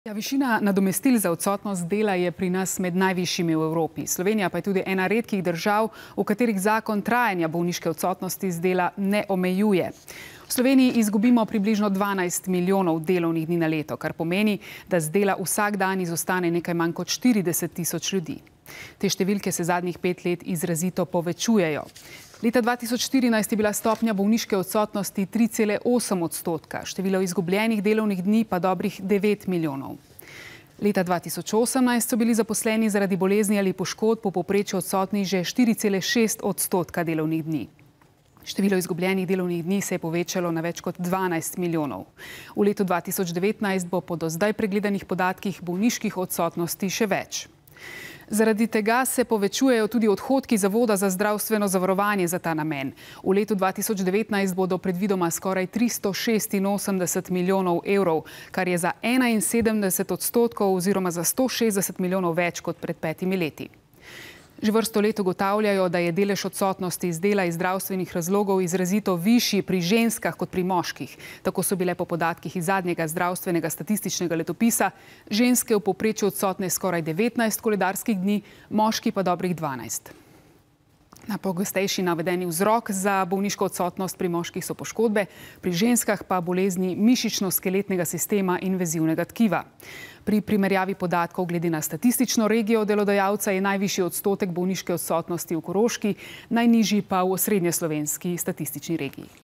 Višina nadomestil za odsotnost dela je pri nas med najvišjimi v Evropi. Slovenija pa je tudi ena redkih držav, v katerih zakon trajanja bolniške odsotnosti z dela ne omejuje. V Sloveniji izgubimo približno 12 milijonov delovnih dni na leto, kar pomeni, da z dela vsak dan izostane nekaj manj kot 40 tisoč ljudi. Te številke se zadnjih 5 let izrazito povečujejo. Leta 2014 je bila stopnja bolniške odsotnosti 3,8 odstotka, število izgubljenih delovnih dni pa dobrih 9 milijonov. Leta 2018 so bili zaposleni zaradi bolezni ali poškodb po povprečju odsotni že 4,6 odstotka delovnih dni. Število izgubljenih delovnih dni se je povečalo na več kot 12 milijonov. V letu 2019 bo po do zdaj pregledanih podatkih bolniških odsotnosti še več. Zaradi tega se povečujejo tudi odhodki Zavoda za zdravstveno zavarovanje za ta namen. V letu 2019 bodo predvidoma skoraj 386 milijonov evrov, kar je za 71 odstotkov oziroma za 160 milijonov več kot pred 5 leti. Že vrsto let ugotavljajo, da je delež odsotnosti iz dela iz zdravstvenih razlogov izrazito višji pri ženskah kot pri moških. Tako so bile po podatkih iz zadnjega zdravstvenega statističnega letopisa ženske v povprečju odsotne skoraj 19 koledarskih dni, moški pa dobrih 12. Najpogostejši navedeni vzrok za bolniško odsotnost pri moških so poškodbe, pri ženskah pa bolezni mišično-skeletnega sistema in vezivnega tkiva. Pri primerjavi podatkov glede na statistično regijo delodajalca je najvišji odstotek bolniške odsotnosti v Koroški, najnižji pa v osrednjeslovenski statistični regiji.